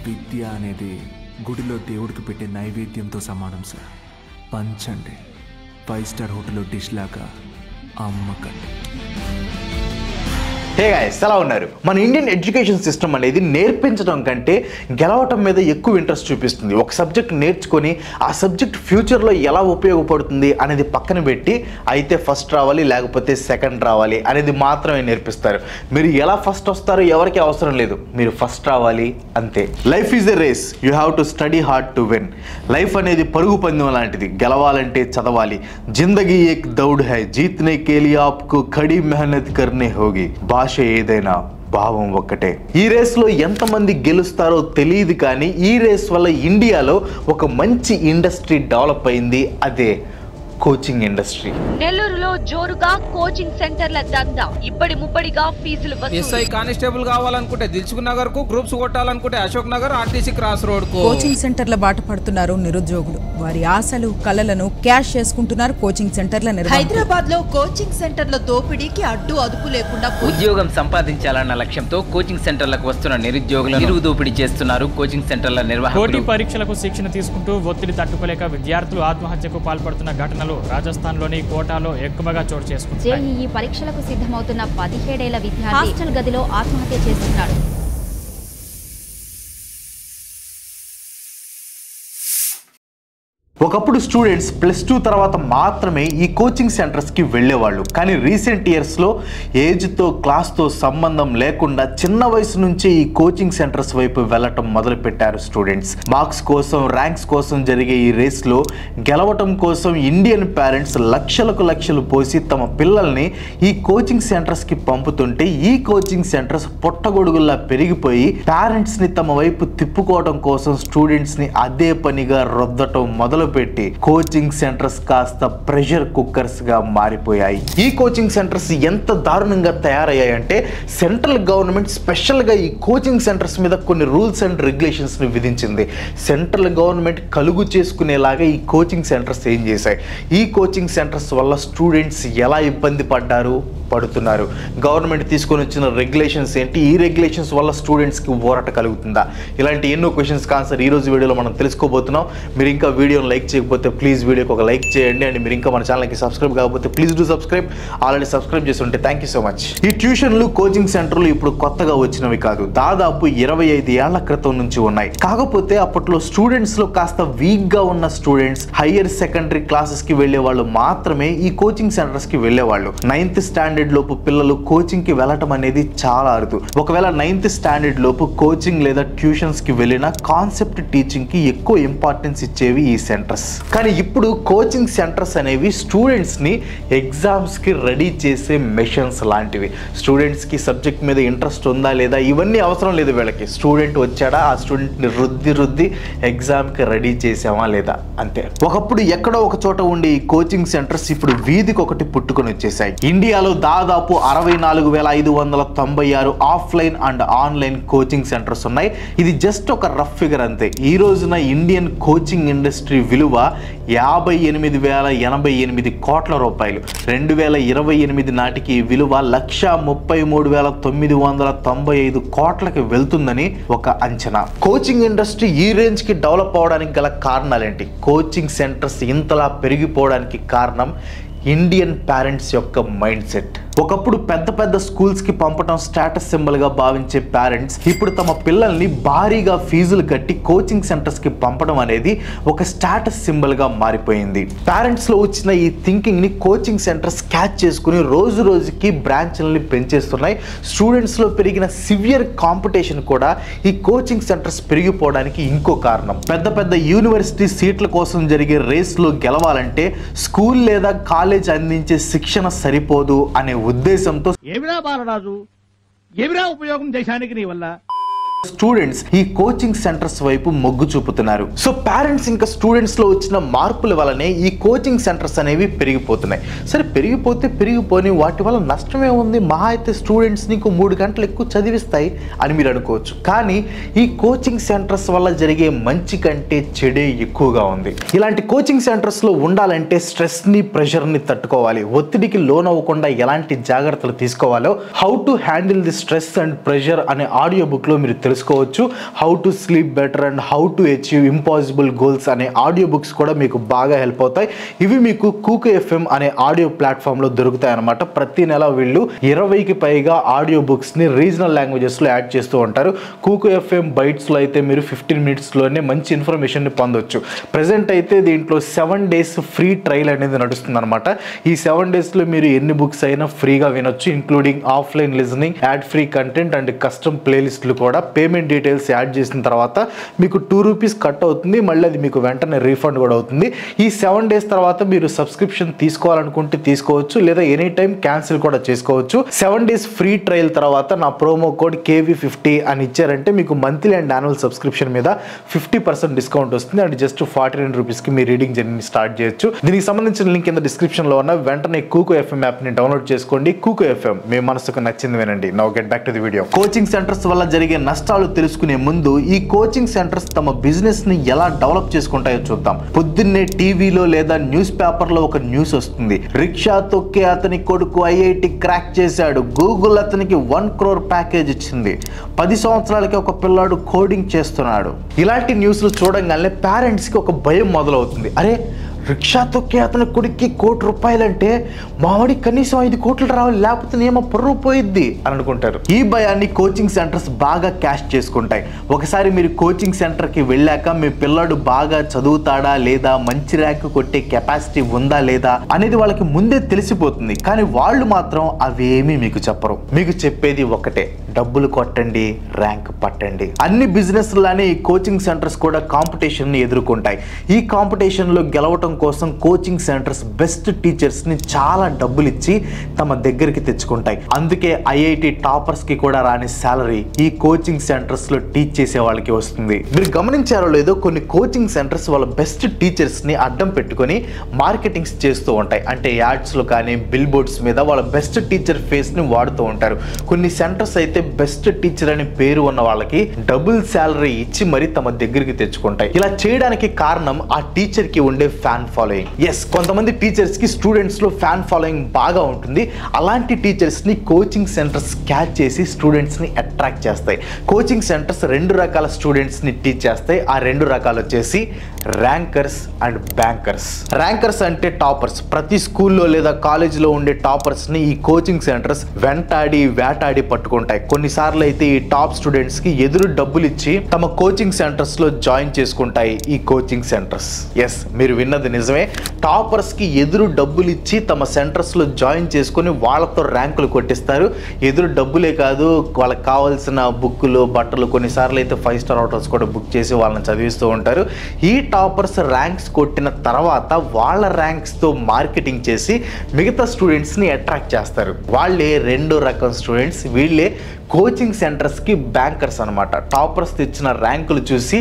విద్య అనేది గుడిలో దేవుడికి పెట్టే నైవేద్యంతో సమానం సార్. పంచండి, 5 స్టార్ హోటల్లో డిష్ లాగా అమ్మకండి. హే గైస్, ఎలా ఉన్నారు? మన ఇండియన్ ఎడ్యుకేషన్ సిస్టమ్ అనేది నేర్పించడం కంటే గెలవటం మీద ఎక్కువ ఇంట్రెస్ట్ చూపిస్తుంది. ఒక సబ్జెక్ట్ నేర్చుకొని ఆ సబ్జెక్ట్ ఫ్యూచర్లో ఎలా ఉపయోగపడుతుంది అనేది పక్కన పెట్టి అయితే ఫస్ట్ రావాలి లేకపోతే సెకండ్ రావాలి అనేది మాత్రమే నేర్పిస్తారు. మీరు ఎలా ఫస్ట్ వస్తారో ఎవరికి అవసరం లేదు, మీరు ఫస్ట్ రావాలి అంతే. Life is a race, you have to study hard to win. Life అనేది పరుగు పందెం లాంటిది, గెలవాలంటే చదవాలి. జిందగీ ఏక్ దౌడ్ హై, జీత్నే కే లియే ఆప్కో కड़ी मेहनत करनी होगी. భాష ఏదైనా భావం ఒక్కటే. ఈ రేస్లో ఎంతమంది గెలుస్తారో తెలియదు, కానీ ఈ రేస్ వల్ల ఇండియాలో ఒక మంచి ఇండస్ట్రీ డెవలప్ అయింది, అదే కోచింగ్ ఇండస్ట్రీ. నెల్లూరులో జోరుగా కోచింగ్ సెంటర్ల దందా, ఇబ్బడి ముబ్బడిగా ఫీజులు వసూలు. ఎస్ఐ కానిస్టేబుల్ కావాలనుకుంటే దిల్సుఖ్ నగర్ కు, గ్రూప్స్ కొట్టాలనుకుంటే Ashok Nagar RTC cross road కు. కోచింగ్ సెంటర్ల బాట పడుతున్నారు నిరుద్యోగులు. వారి ఆశలు కలలను క్యాష్ చేసుకుంటున్నారు కోచింగ్ సెంటర్ల నిర్వాహకులు. హైదరాబాద్ లో కోచింగ్ సెంటర్ల దోపిడీకి అడ్డు అదుపు లేకుండా ఉద్యోగం సంపాదించాలన్న లక్ష్యంతో కోచింగ్ సెంటర్లకు వస్తున్న నిరుద్యోగులను నిలువు దోపిడీ చేస్తున్నారు కోచింగ్ సెంటర్ల నిర్వాహకులు. పోటీ పరీక్షలకు శిక్షణ తీసుకుంటూ ఒత్తిడి తట్టుకోలేక విద్యార్థులు ఆత్మహత్యకు పాల్పడుతున్న ఘటనలు రాజస్థాన్లోని కోటాలో ఎక్కువగా చోటు చేసుకుంటున్నాయి. జేఈఈ పరీక్షలకు సిద్ధమవుతున్న 17 ఏళ్ల విద్యార్థి హాస్టల్ గదిలో ఆత్మహత్య చేసుకున్నాడు. ఒకప్పుడు స్టూడెంట్స్ +2 తర్వాత మాత్రమే ఈ కోచింగ్ సెంటర్స్కి వెళ్ళేవాళ్ళు. కానీ రీసెంట్ ఇయర్స్లో ఏజ్తో క్లాస్తో సంబంధం లేకుండా చిన్న వయసు నుంచి ఈ కోచింగ్ సెంటర్స్ వైపు వెళ్ళటం మొదలుపెట్టారు స్టూడెంట్స్. మార్క్స్ కోసం, ర్యాంక్స్ కోసం జరిగే ఈ రేస్లో గెలవటం కోసం ఇండియన్ పేరెంట్స్ లక్షలు పోసి తమ పిల్లల్ని ఈ కోచింగ్ సెంటర్స్కి పంపుతుంటే ఈ కోచింగ్ సెంటర్స్ పొట్టగొడుగుల్లా పెరిగిపోయి పేరెంట్స్ని తమ వైపు తిప్పుకోవడం కోసం స్టూడెంట్స్ని అదే పనిగా రుద్దటం మొదలుపెట్టి కోచింగ్ సెంటర్స్ కాస్త ప్రెషర్ కుక్కర్స్ గా మారిపోయాయి. ఈ కోచింగ్ సెంటర్స్ ఎంత దారుణంగా తయారయ్యాయంటే సెంట్రల్ గవర్నమెంట్ స్పెషల్ గా ఈ కోచింగ్ సెంటర్స్ మీద కొన్ని రూల్స్ అండ్ రెగ్యులేషన్స్ ని విధించింది. సెంట్రల్ గవర్నమెంట్ కలుగు చేసుకునేలాగా ఈ కోచింగ్ సెంటర్స్ ఏం చేశాయి, ఈ కోచింగ్ సెంటర్స్ వల్ల స్టూడెంట్స్ ఎలా ఇబ్బంది పడుతున్నారు, గవర్నమెంట్ తీసుకొని వచ్చిన రెగ్యులేషన్స్ ఏంటి, ఈ రెగ్యులేషన్స్ వల్ల స్టూడెంట్స్కి ఊరట కలుగుతుందా, ఇలాంటి ఎన్నో క్వశ్చన్స్కి ఆన్సర్ ఈరోజు వీడియోలో మనం తెలుసుకోబోతున్నాం. మీరు ఇంకా వీడియోని లైక్ చేయకపోతే ప్లీజ్ వీడియోకి ఒక లైక్ చేయండి. అండ్ మీరు ఇంకా మన ఛానల్కి సబ్స్క్రైబ్ కాకపోతే please do subscribe. Already subscribe చేసి ఉంటే థ్యాంక్ యూ సో మచ్. ఈ ట్యూషన్లు, కోచింగ్ సెంటర్లు ఇప్పుడు కొత్తగా వచ్చినవి కాదు, దాదాపు 25 ఏళ్ల క్రితం నుంచి ఉన్నాయి. కాకపోతే అప్పట్లో స్టూడెంట్స్లో కాస్త వీక్గా ఉన్న స్టూడెంట్స్, హయ్యర్ సెకండరీ క్లాసెస్కి వెళ్ళే వాళ్ళు మాత్రమే ఈ కోచింగ్ సెంటర్స్కి వెళ్ళేవాళ్ళు. 9th స్టాండర్డ్ లోపు పిల్లలు కోచింగ్ కి వెళ్ళటం అనేది చాలా అరుదు. ఒకవేళ 9th స్టాండర్డ్ లోపు కోచింగ్ లేదా ట్యూషన్స్ కి వెళ్ళిన కాన్సెప్ట్ టీచింగ్ కి ఎక్కువ ఇంపార్టెన్స్ ఇచ్చేవి ఈ సెంటర్స్. కానీ ఇప్పుడు కోచింగ్ సెంటర్స్ అనేవి స్టూడెంట్స్ ని ఎగ్జామ్స్ కి రెడీ చేసే మెషిన్స్ లాంటివి. స్టూడెంట్స్ కి సబ్జెక్ట్ మీద ఇంట్రెస్ట్ ఉందా లేదా ఇవన్నీ అవసరం లేదు వీళ్ళకి. స్టూడెంట్ వచ్చాడా, ఆ స్టూడెంట్ ని రుద్ది ఎగ్జామ్ కి రెడీ చేసామా లేదా అంతే. ఒకప్పుడు ఎక్కడో ఒక చోట ఉండే ఈ కోచింగ్ సెంటర్స్ ఇప్పుడు వీధికి ఒకటి పుట్టుకొని వచ్చేసాయి. ఇండియాలో దాదాపు 64,596 offline and online coaching centres ఉన్నాయి. ఇది జస్ట్ ఒక రఫ్ ఫిగర్ అంతే. ఈ రోజున ఇండియన్ కోచింగ్ ఇండస్ట్రీ విలువ 58,088 కోట్ల రూపాయలు. 2028 నాటికి ఈ విలువ 1,33,995 కోట్లకి వెళ్తుందని ఒక అంచనా. కోచింగ్ ఇండస్ట్రీ ఈ రేంజ్ కి డెవలప్ అవడానికి గల కారణాలేంటి, కోచింగ్ సెంటర్స్ ఇంతలా పెరిగిపోవడానికి కారణం ఇండియన్ పేరెంట్స్ యొక్క మైండ్ సెట్. ఒకప్పుడు పెద్ద స్కూల్స్కి పంపడం స్టేటస్ సింబల్గా భావించే పేరెంట్స్ ఇప్పుడు తమ పిల్లల్ని భారీగా ఫీజులు కట్టి కోచింగ్ సెంటర్స్కి పంపడం అనేది ఒక స్టేటస్ సింబల్గా మారిపోయింది. పేరెంట్స్లో వచ్చిన ఈ థింకింగ్ని కోచింగ్ సెంటర్స్ క్యాచ్ చేసుకుని రోజుకి బ్రాంచ్లని పెంచేస్తున్నాయి. స్టూడెంట్స్లో పెరిగిన సివియర్ కాంపిటీషన్ కూడా ఈ కోచింగ్ సెంటర్స్ పెరిగిపోవడానికి ఇంకో కారణం. పెద్ద యూనివర్సిటీ సీట్ల కోసం జరిగే రేస్లో గెలవాలంటే స్కూల్ లేదా కాలేజ్ అందించే శిక్షణ సరిపోదు అనే ఉద్దేశంతో ఏమిరా బాలరాజు, ఏమిరా ఉపయోగం దేశానికి నీ వల్ల స్టూడెంట్స్ ఈ కోచింగ్ సెంటర్స్ వైపు మొగ్గు చూపుతున్నారు. సో పేరెంట్స్ ఇంకా స్టూడెంట్స్ లో వచ్చిన మార్పుల వల్లనే ఈ కోచింగ్ సెంటర్స్ అనేవి పెరిగిపోతున్నాయి. సరే పెరిగిపోని వాటి వల్ల నష్టమే ఉంది, మహా అయితే స్టూడెంట్స్ నీకు 3 గంటలు ఎక్కువ చదివిస్తాయి అని మీరు అనుకోవచ్చు. కానీ ఈ కోచింగ్ సెంటర్స్ వల్ల జరిగే మంచి కంటే చెడే ఎక్కువగా ఉంది. ఇలాంటి కోచింగ్ సెంటర్స్ లో ఉండాలంటే స్ట్రెస్ ని, ప్రెషర్ ని తట్టుకోవాలి. ఒత్తిడికి లోన్ అవ్వకుండా ఎలాంటి జాగ్రత్తలు తీసుకోవాలో how to handle the stress and pressure అనే ఆడియో బుక్ లో మీరు తెలుసుకోవచ్చు. How to sleep better and how to achieve impossible goals అనే ఆడియో బుక్స్ కూడా మీకు బాగా హెల్ప్ అవుతాయి. ఇవి మీకు కూకు ఎఫ్ఎం అనే ఆడియో ప్లాట్ఫామ్లో దొరుకుతాయి అన్నమాట. ప్రతి నెల వీళ్ళు 20కి పైగా ఆడియో బుక్స్ని రీజనల్ లాంగ్వేజెస్లో యాడ్ చేస్తూ ఉంటారు. కూకు ఎఫ్ఎం బైట్స్లో అయితే మీరు 15 మినిట్స్లోనే మంచి ఇన్ఫర్మేషన్ని పొందొచ్చు. ప్రజెంట్ అయితే దీంట్లో 7 days ఫ్రీ ట్రయల్ అనేది నడుస్తుంది అనమాట. ఈ 7 daysలో మీరు ఎన్ని బుక్స్ అయినా ఫ్రీగా వినొచ్చు, including offline listening, ad free content and custom ప్లేలిస్టులు కూడా. పేమెంట్ డీటెయిల్స్ యాడ్ చేసిన తర్వాత మీకు ₹2 కట్ అవుతుంది, మళ్ళీ అది మీకు వెంటనే రీఫండ్ కూడా అవుతుంది. ఈ 7 days తర్వాత మీరు సబ్స్క్రిప్షన్ తీసుకోవాలనుకుంటే తీసుకోవచ్చు, లేదా ఎనీ టైం క్యాన్సిల్ కూడా చేసుకోవచ్చు. 7 days ఫ్రీ ట్రయల్ తర్వాత నా ప్రోమో కోడ్ KV50 అని ఇచ్చారంటే మీకు మంత్లీ అండ్ యాన్యువల్ సబ్స్క్రిప్షన్ మీద 50% డిస్కౌంట్ వస్తుంది. అండ్ జస్ట్ ₹49కి మీ రీడింగ్ జర్నీ స్టార్ట్ చేయొచ్చు. దీనికి సంబంధించిన లింక్ కింద డిస్క్రిప్షన్లో ఉన్న. వెంటనే కూకు ఎఫ్ఎం యాప్ని డౌన్లోడ్ చేసుకోండి. కూకు ఎఫ్ఎం మీ మనసుకు నచ్చింది వినండి. Now get back to the video. Coaching centres వల్ల జరిగే నష్టాలు తెలుసుకునే ముందు ఈ కోచింగ్ సెంటర్స్ తమ బిజినెస్ ని ఎలా డెవలప్ చేసుకుంటాయో చూద్దాం. పొద్దున్నే టీవీలో లేదా న్యూస్ పేపర్లో ఒక న్యూస్ వస్తుంది. రిక్షా తొక్కే అతని కొడుకు IIT క్రాక్ చేశాడు, గూగుల్ అతనికి 1 crore ప్యాకేజ్ ఇచ్చింది, 10 సంవత్సరాలకి ఒక పిల్లాడు కోడింగ్ చేస్తున్నాడు. ఇలాంటి న్యూస్లు చూడంగానే పేరెంట్స్కి ఒక భయం మొదలవుతుంది. అరే, రిక్షా తొక్కే అతని కొడుక్కి ₹1 అంటే మావాడికి కనీసం 5 కోట్లు రావాలి, లేకపోతే ఏమో పరువు పోయిద్ది అని అనుకుంటారు. ఈ భయాన్ని కోచింగ్ సెంటర్స్ బాగా క్యాష్ చేసుకుంటాయి. ఒకసారి మీరు కోచింగ్ సెంటర్కి వెళ్ళాక మీ పిల్లాడు బాగా చదువుతాడా లేదా, మంచి ర్యాంక్ కొట్టే కెపాసిటీ ఉందా లేదా అనేది వాళ్ళకి ముందే తెలిసిపోతుంది. కానీ వాళ్ళు మాత్రం అవేమీ మీకు చెప్పరు. మీకు చెప్పేది ఒకటే, డబ్బులు కొట్టండి, ర్యాంక్ పట్టండి. అన్ని బిజినెస్ లానే ఈ కోచింగ్ సెంటర్స్ కూడా కాంపిటీషన్ ని ఎదుర్కొంటాయి. ఈ కాంపిటీషన్ లో గెలవటం కోసం కోచింగ్ సెంటర్స్ బెస్ట్ టీచర్స్ ని చాలా డబ్బులు ఇచ్చి తమ దగ్గరికి తెచ్చుకుంటాయి. అందుకే IIT టాపర్స్ కి కూడా రాని సాలరీ ఈ కోచింగ్ సెంటర్స్ లో టీచ్ చేసే వాళ్ళకి వస్తుంది. మీరు గమనించారో లేదో, కొన్ని కోచింగ్ సెంటర్స్ వాళ్ళ బెస్ట్ టీచర్స్ ని అడ్డం పెట్టుకొని మార్కెటింగ్స్ చేస్తూ ఉంటాయి. అంటే యాడ్స్ లో కానీ బిల్ బోర్డ్స్ మీద వాళ్ళ బెస్ట్ టీచర్ ఫేస్ ని వాడుతూ ఉంటారు. కొన్ని సెంటర్స్ అయితే బెస్ట్ టీచర్ అని పేరు ఉన్న వాళ్ళకి డబుల్ శాలరీ ఇచ్చి మరి తమ దగ్గరికి తెచ్చుకుంటాయి. ఇలా చేయడానికి కారణం ఆ టీచర్ కి ఉండే ఫ్యాన్ ఫాలోయింగ్. ఎస్, కొంతమంది టీచర్స్ కి స్టూడెంట్స్ లో ఫ్యాన్ ఫాలోయింగ్ బాగా ఉంటుంది. అలాంటి టీచర్స్ ని కోచింగ్ సెంటర్స్ క్యాచ్ చేసి స్టూడెంట్స్ ని అట్రాక్ట్ చేస్తాయి. కోచింగ్ సెంటర్స్ 2 రకాల స్టూడెంట్స్ ని టీచ్ చేస్తాయి. ఆ 2 రకాలు వచ్చేసి ర్యాంకర్స్ అండ్ బ్యాంకర్స్. ర్యాంకర్స్ అంటే టాపర్స్. ప్రతి స్కూల్లో లేదా కాలేజీలో ఉండే టాపర్స్ ని ఈ కోచింగ్ సెంటర్స్ వెంటాడి వేటాడి పట్టుకుంటాయి. కొన్నిసార్లు అయితే ఈ టాప్ స్టూడెంట్స్ కి ఎదురు డబ్బులు ఇచ్చి తమ కోచింగ్ సెంటర్స్ లో జాయిన్ చేసుకుంటాయి ఈ కోచింగ్ సెంటర్స్. ఎస్, మీరు విన్నది నిజమే. టాపర్స్ కి ఎదురు డబ్బులు ఇచ్చి తమ సెంటర్స్ లో జాయిన్ చేసుకుని వాళ్ళతో ర్యాంకులు కొట్టిస్తారు. ఎదురు డబ్బులే కాదు, వాళ్ళకి కావాల్సిన బుక్కులు, బట్టలు, కొన్నిసార్లు అయితే 5 star హోటల్స్ కూడా బుక్ చేసి వాళ్ళని చదివిస్తూ ఉంటారు. ఈ టాపర్స్ ర్యాంక్స్ కొట్టిన తర్వాత వాళ్ళ ర్యాంక్స్ తో మార్కెటింగ్ చేసి మిగతా స్టూడెంట్స్ ని అట్రాక్ట్ చేస్తారు. వాళ్ళే 2 రకం స్టూడెంట్స్. వీళ్ళే కోచింగ్ సెంటర్స్కి బ్యాంకర్స్ అనమాట. టాపర్స్ తెచ్చిన ర్యాంకులు చూసి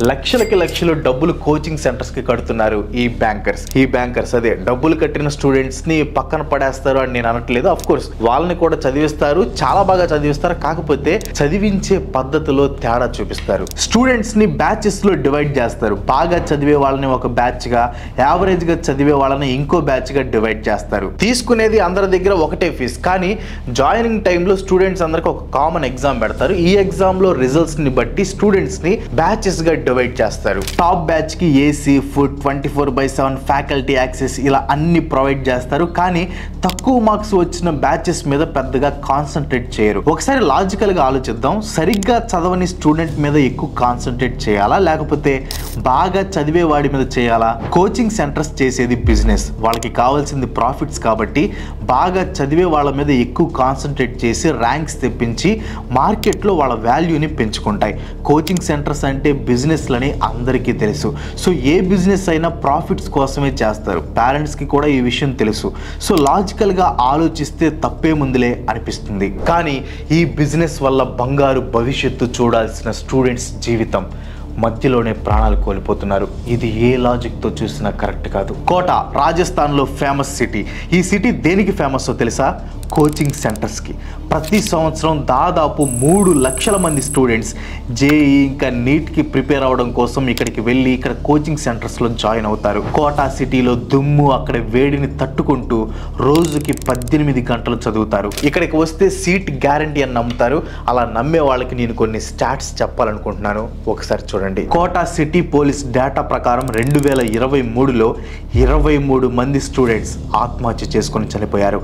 లక్షలు డబ్బులు కోచింగ్ సెంటర్స్కి కడుతున్నారు ఈ బ్యాంకర్స్. అదే డబ్బులు కట్టిన స్టూడెంట్స్ని పక్కన పడేస్తారు అని నేను అనట్లేదు. అఫ్ కోర్స్ వాళ్ళని కూడా చదివిస్తారు, చాలా బాగా చదివిస్తారు. కాకపోతే చదివించే పద్ధతిలో తేడా చూపిస్తారు. స్టూడెంట్స్ని బ్యాచెస్లో డివైడ్ చేస్తారు. బాగా చదివే వాళ్ళని ఒక బ్యాచ్గా, యావరేజ్గా చదివే వాళ్ళని ఇంకో బ్యాచ్గా డివైడ్ చేస్తారు. తీసుకునేది అందరి దగ్గర ఒకటే ఫీజు, కానీ జాయినింగ్ టైంలో స్టూడెంట్స్ అందరికి ఒక కామన్ ఎగ్జామ్ పెడతారు. ఈ ఎగ్జామ్ లో రిజల్ట్స్ ని బట్టి స్టూడెంట్స్ ని బ్యాచెస్ గా డివైడ్ చేస్తారు. టాప్ బ్యాచ్ కి AC, ఫుడ్, 24/7 ఫ్యాకల్టీ యాక్సెస్ ఇలా అన్ని ప్రొవైడ్ చేస్తారు. కానీ తక్కువ మార్క్స్ వచ్చిన బ్యాచెస్ మీద పెద్దగా కాన్సన్ట్రేట్ చేయరు. ఒకసారి లాజికల్ గా ఆలోచిద్దాం. సరిగ్గా చదవని స్టూడెంట్ మీద ఎక్కువ కాన్సన్ట్రేట్ చేయాలా, లేకపోతే బాగా చదివే వాడి మీద చేయాలా? కోచింగ్ సెంటర్స్ చేసేది బిజినెస్, వాళ్ళకి కావాల్సింది ప్రాఫిట్స్. కాబట్టి బాగా చదివే వాళ్ళ మీద ఎక్కువ కాన్సన్ట్రేట్ చేసి ర్యాంక్స్ తెప్పించి మార్కెట్లో వాళ్ళ వాల్యూని పెంచుకుంటాయి. కోచింగ్ సెంటర్స్ అంటే బిజినెస్లని అందరికీ తెలుసు. సో ఏ బిజినెస్ అయినా ప్రాఫిట్స్ కోసమే చేస్తారు. పేరెంట్స్కి కూడా ఈ విషయం తెలుసు. సో లాజికల్గా ఆలోచిస్తే తప్పేముందులే అనిపిస్తుంది. కానీ ఈ బిజినెస్ వల్ల బంగారు భవిష్యత్తు చూడాల్సిన స్టూడెంట్స్ జీవితం మధ్యలోనే ప్రాణాలు కోల్పోతున్నారు. ఇది ఏ లాజిక్తో చూసినా కరెక్ట్ కాదు. కోటా రాజస్థాన్లో ఫేమస్ సిటీ. ఈ సిటీ దేనికి ఫేమస్ తెలుసా? కోచింగ్ సెంటర్స్కి. ప్రతి సంవత్సరం దాదాపు 3 లక్షల మంది స్టూడెంట్స్ జేఈ ఇంకా నీట్కి ప్రిపేర్ అవ్వడం కోసం ఇక్కడికి వెళ్ళి ఇక్కడ కోచింగ్ సెంటర్స్లో జాయిన్ అవుతారు. కోటా సిటీలో దుమ్ము అక్కడ వేడిని తట్టుకుంటూ రోజుకి 18 గంటలు చదువుతారు. ఇక్కడికి వస్తే సీట్ గ్యారంటీ అని నమ్ముతారు. అలా నమ్మే వాళ్ళకి నేను కొన్ని స్టాట్స్ చెప్పాలనుకుంటున్నాను, ఒకసారి చూడండి. కోటా సిటీ పోలీస్ డేటా ప్రకారం 2023లో 23 మంది స్టూడెంట్స్ ఆత్మహత్య చేసుకొని చనిపోయారు.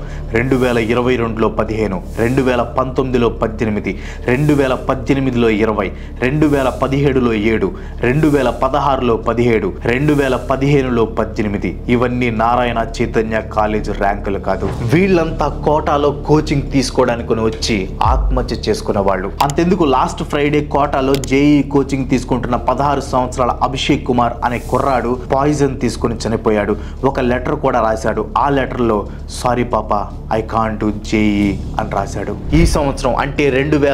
2022లో 15, 2019లో 18, 2018లో 20, 2017లో 7, 2016లో 17, 2015లో 18. ఇవన్నీ నారాయణ చైతన్య కాలేజ్ ర్యాంకులు కాదు. వీళ్ళంతా కోటాలో కోచింగ్ తీసుకోవడానికి వచ్చి ఆత్మహత్య చేసుకున్న వాళ్ళు. అంతెందుకు, లాస్ట్ ఫ్రైడే కోటాలో జేఈ కోచింగ్ తీసుకుంటున్న 16 సంవత్సరాల అభిషేక్ కుమార్ అనే కుర్రాడు పాయిజన్ తీసుకుని చనిపోయాడు. ఒక లెటర్ కూడా రాశాడు. ఆ లెటర్లో సారీ పాపా ఐ కాంట్ డూ జేఈ అని రాశాడు. ఈ సంవత్సరం అంటే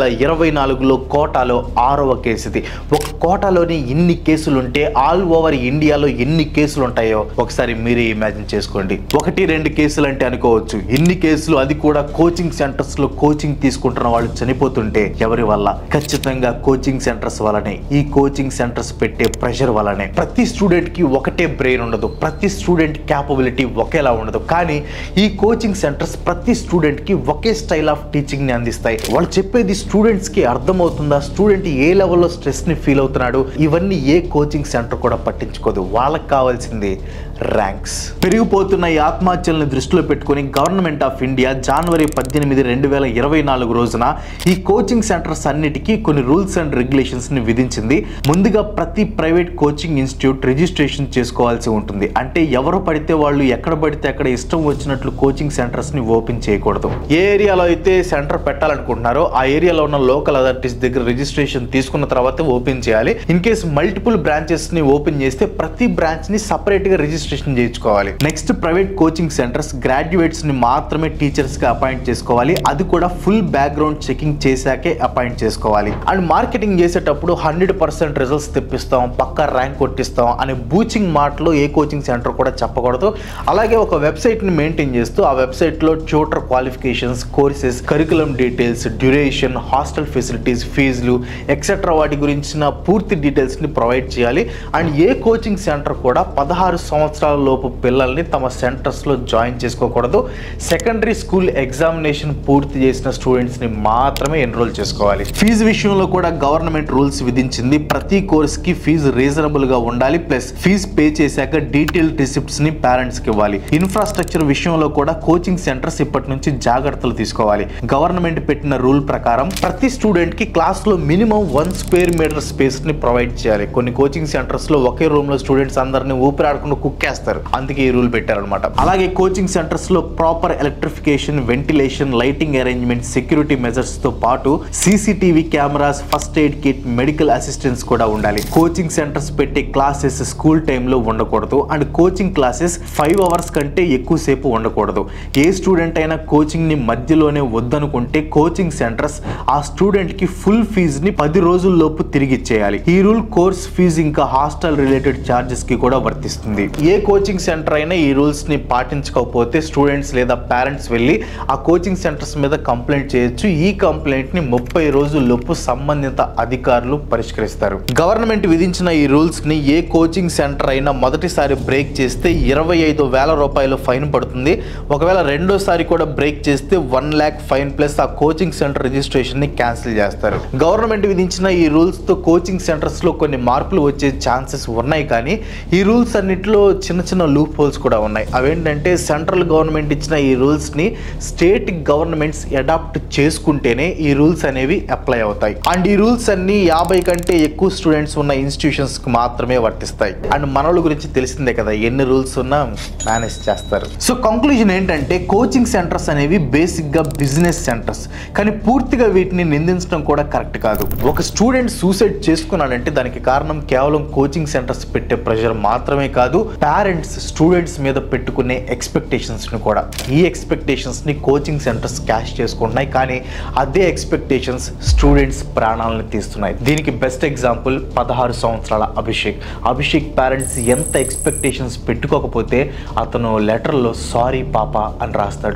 2024లో కోటాలో 6వ కేసు ఇది. ఒక కోటాలోని ఇన్ని కేసులుంటే ఆల్ ఓవర్ ఇండియాలో ఎన్ని కేసులు ఉంటాయో ఒకసారి మీరే ఇమాజిన్ చేసుకోండి. 1-2 కేసులు అంటే అనుకోవచ్చు, ఇన్ని కేసులు, అది కూడా కోచింగ్ సెంటర్స్ లో కోచింగ్ తీసుకుంటున్న వాళ్ళు చనిపోతుంటే ఎవరి వల్ల? ఖచ్చితంగా కోచింగ్ సెంటర్స్ వల్లనే. ఈ కోచింగ్ సెంటర్స్ పెట్టే ప్రెషర్ వల్లనే. ప్రతి స్టూడెంట్ కి ఒకటే బ్రెయిన్ ఉండదు, ప్రతి స్టూడెంట్ క్యాపబిలిటీ ఒకేలా ఉండదు. కానీ ఈ కోచింగ్ సెంటర్స్ ప్రతి స్టూడెంట్ కి ఒకే స్టైల్ ఆఫ్ టీచింగ్ ని అందిస్తాయి. వాళ్ళు చెప్పేది స్టూడెంట్స్ కి అర్థమవుతుందా, స్టూడెంట్ ఏ లెవెల్లో స్ట్రెస్ ని ఫీల్ అవుతున్నాడు, ఇవన్నీ ఏ కోచింగ్ సెంటర్ కూడా పట్టించుకోదు. వాళ్ళకి కావాల్సింది ర్యాంక్స్. పెరిగిపోతున్న ఈ ఆత్మహత్యలను దృష్టిలో పెట్టుకుని గవర్నమెంట్ ఆఫ్ ఇండియా జనవరి 18, 2024 రోజున ఈ కోచింగ్ సెంటర్స్ అన్నిటికీ కొన్ని రూల్స్ అండ్ రెగ్యులేషన్స్ ని విధించింది. ముందుగా ప్రతి ప్రైవేట్ కోచింగ్ ఇన్స్టిట్యూట్ రిజిస్ట్రేషన్ చేసుకోవాల్సి ఉంటుంది. అంటే ఎవరు పడితే వాళ్ళు ఎక్కడ పడితే అక్కడ ఇష్టం వచ్చినట్లు కోచింగ్ సెంటర్స్ ని ఓపెన్ చేయకూడదు. ఏ ఏరియాలో అయితే సెంటర్ పెట్టాలనుకుంటున్నారో ఆ ఏరియాలో ఉన్న లోకల్ అథారిటీస్ దగ్గర రిజిస్ట్రేషన్ తీసుకున్న తర్వాత ఓపెన్ చేయాలి. ఇన్ కేసు మల్టిపుల్ బ్రాంచెస్ ని ఓపెన్ చేస్తే ప్రతి బ్రాంచ్ ని సపరేట్ గా రిజిస్ట్రేషన్ చేయించుకోవాలి. Next, private coaching centres graduates ని మాత్రమే టీచర్స్ గా అపాయింట్ చేసుకోవాలి. అది కూడా ఫుల్ బ్యాక్గ్రౌండ్ చెకింగ్ చేశాకే అపాయింట్ చేసుకోవాలి. అండ్ మార్కెటింగ్ చేసేటప్పుడు 100% రిజల్ట్స్ తెప్పిస్తాం, పక్కా ర్యాంక్ కొట్టిస్తాం అనే బూచింగ్ మాటలో ఏ కోచింగ్ సెంటర్ కూడా చెప్పకూడదు. అలాగే ఒక వెబ్సైట్ ని మెయింటైన్ చేస్తూ ఆ వెబ్సైట్ లో tutor qualifications, courses, curriculum details, duration, hostel facilities, ఫీజులు ఎక్సెట్రా వాటి గురించిన పూర్తి డీటెయిల్స్ ని ప్రొవైడ్ చేయాలి. అండ్ ఏ కోచింగ్ సెంటర్ కూడా 16 సంవత్సరాల లోపు పిల్లల్ని తమ సెంటర్స్ లో జాయిన్ చేసుకోకూడదు. సెకండరీ స్కూల్ ఎగ్జామినేషన్ పూర్తి చేసిన స్టూడెంట్స్ ని మాత్రమే ఎన్రోల్ చేసుకోవాలి. ఫీజు విషయంలో కూడా గవర్నమెంట్ రూల్స్ విధించింది. ప్రతి కోర్స్ కి ఫీజు రీజనబుల్ గా ఉండాలి. ప్లస్ ఫీజు పే చేశాక డీటెయిల్ రిసిప్ట్స్ ని పేరెంట్స్ కి ఇవ్వాలి. ఇన్ఫ్రాస్ట్రక్చర్ విషయంలో కూడా కోచింగ్ సెంటర్స్ ఇప్పటి నుంచి జాగ్రత్తలు తీసుకోవాలి. గవర్నమెంట్ పెట్టిన రూల్ ప్రకారం ప్రతి స్టూడెంట్ కి క్లాస్ లో మినిమం 1 స్క్వేర్ మీటర్ స్పేస్ ని ప్రొవైడ్ చేయాలి. కొన్ని కోచింగ్ సెంటర్స్ లో ఒకే రూమ్ లో స్టూడెంట్స్ అందరినీ ఊపిరాడకుండా కుక్కేస్తారు, అందుకే ఈ రూల్ పెట్టారనమాట. అలాగే కోచింగ్ సెంటర్స్ లో proper electrification, ventilation, lighting arrangement, security measures తో పాటు CCTV cameras, first aid kit, medical assistance కూడా ఉండాలి. కోచింగ్ సెంటర్స్ పెట్టే క్లాసెస్ స్కూల్ టైంలో ఉండకూడదు. అండ్ కోచింగ్ క్లాసెస్ 5 అవర్స్ కంటే ఎక్కువసేపు ఉండకూడదు. ఏ స్టూడెంట్ అయినా కోచింగ్ ని మధ్యలోనే వద్దనుకుంటే కోచింగ్ సెంటర్స్ ఆ స్టూడెంట్ కి ఫుల్ ఫీజు ని 10 రోజుల్లోపు తిరిగి ఇచ్చేయాలి. ఈ రూల్ కోర్స్ ఫీజు ఇంకా హాస్టల్ రిలేటెడ్ చార్జెస్ కి కూడా వర్తిస్తుంది. ఏ కోచింగ్ సెంటర్ అయినా ఈ రూల్స్ ని పాటించకపోతే స్టూడెంట్స్ లేదా పేరెంట్స్ వెళ్ళి ఆ కోచింగ్ సెంటర్స్ మీద కంప్లైంట్ చేయొచ్చు. ఈ కంప్లైంట్ ని 30 రోజుల్లోపు సంబంధిత అధికారులు పరిష్కరిస్తారు. గవర్నమెంట్ విధించిన ఈ రూల్స్ ని ఏ కోచింగ్ సెంటర్ అయినా మొదటిసారి బ్రేక్ చేస్తే 25,000 రూపాయలు ఫైన్ పడుతుంది. ఒకవేళ రెండోసారి కూడా బ్రేక్ చేస్తే 1 lakh ఫైన్ ప్లస్ ఆ కోచింగ్ సెంటర్ రిజిస్ట్రేషన్ ని క్యాన్సిల్ చేస్తారు. గవర్నమెంట్ విధించిన ఈ రూల్స్ తో కోచింగ్ సెంటర్స్ లో కొన్ని మార్పులు వచ్చే ఛాన్సెస్ ఉన్నాయి. కానీ ఈ రూల్స్ అన్నిటిలో చిన్న లూప్ హోల్స్ కూడా ఉన్నాయి. అవేంటంటే సెంట్రల్ గవర్నమెంట్ ఇచ్చిన ఈ రూల్స్ ని స్టేట్ గవర్నమెంట్స్ అడాప్ట్ చేసుకుంటేనే ఈ రూల్స్ అనేవి అప్లై అవుతాయి. అండ్ ఈ రూల్స్ అన్ని 50 కంటే ఎక్కువ స్టూడెంట్స్ ఉన్న ఇన్స్టిట్యూషన్స్ కి మాత్రమే వర్తిస్తాయి. అండ్ మనోళ్ళ గురించి తెలిసిందే కదా, ఎన్ని రూల్స్ ఉన్నా మేనేజ్ చేస్తారు. సో కంక్లూజన్ ఏంటంటే కోచింగ్ సెంటర్స్ అనేవి బేసిక్ గా బిజినెస్ సెంటర్స్. కానీ పూర్తిగా వీటిని నిందించడం కూడా కరెక్ట్ కాదు. ఒక స్టూడెంట్ సూసైడ్ చేసుకున్నాడంటే దానికి కారణం కేవలం కోచింగ్ సెంటర్స్ పెట్టే ప్రెషర్ మాత్రమే కాదు, పేరెంట్స్ స్టూడెంట్స్ మీద పెట్టుకునే ఎక్స్పెక్టేషన్స్ ని కూడా. ఈ ఎక్స్పెక్టేషన్స్ ని కోచింగ్ సెంటర్స్ క్యాష్ చేసుకుంటున్నాయి. కానీ అదే ఎక్స్పెక్టేషన్స్ స్టూడెంట్స్ ప్రాణాలను తీస్తున్నాయి. దీనికి బెస్ట్ ఎగ్జాంపుల్ 16 సంవత్సరాల అభిషేక్ పేరెంట్స్ ఎంత ఎక్స్పెక్టేషన్స్ పెట్టుకోకపోతే అతను లెటర్లో సారీ పాపా అని రాస్తాడు.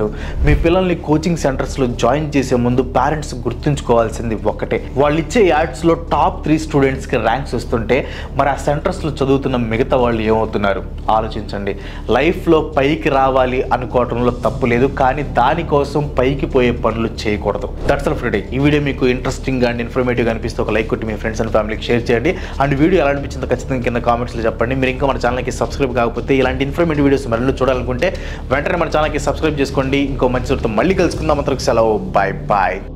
మీ పిల్లల్ని కోచింగ్ సెంటర్స్లో జాయిన్ చేసే ముందు పేరెంట్స్ గుర్తుంచుకోవాల్సింది ఒకటే, వాళ్ళు ఇచ్చే యాడ్స్లో టాప్ 3 స్టూడెంట్స్కి ర్యాంక్స్ వస్తుంటే మరి ఆ సెంటర్స్లో చదువుతున్న మిగతా వాళ్ళు ఏమవుతున్నారు ఆలోచించండి. లైఫ్లో పైకి రావాలి అనుకోవడంలో తప్పు లేదు, కానీ దానికోసం పైకి పోయే పనులు చేయకూడదు. That's all for today. ఈ వీడియో మీకు ఇంట్రెస్టింగ్ అండ్ ఇన్ఫర్మేటివ్ అనిపిస్తే ఒక లైక్ కొట్టి మీ ఫ్రెండ్స్ అండ్ ఫ్యామిలీకి షేర్ చేయండి. అండ్ వీడియో ఎలా అనిపించిందో ఖచ్చితంగా కింద కామెంట్స్లో చెప్పండి. మీరు ఇంకా మన ఛానల్కి సబ్స్క్రైబ్ కాకపోతే ఇలాంటి ఇన్ఫర్మేటివ్ వీడియోస్ మరిన్ని చూడాలనుకుంటే వెంటనే మన ఛానల్కి సబ్స్క్రైబ్ చేసుకోండి. ఇంకో మంచి మళ్ళీ కలుసుకుందాం. అంతవరకు సెలవు. Bye bye.